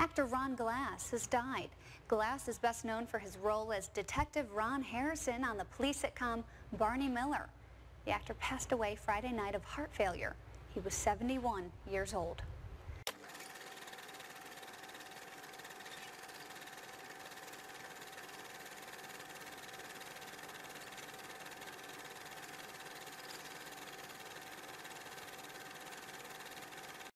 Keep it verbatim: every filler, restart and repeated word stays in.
Actor Ron Glass has died. Glass is best known for his role as Detective Ron Harrison on the police sitcom Barney Miller. The actor passed away Friday night of heart failure. He was seventy-one years old.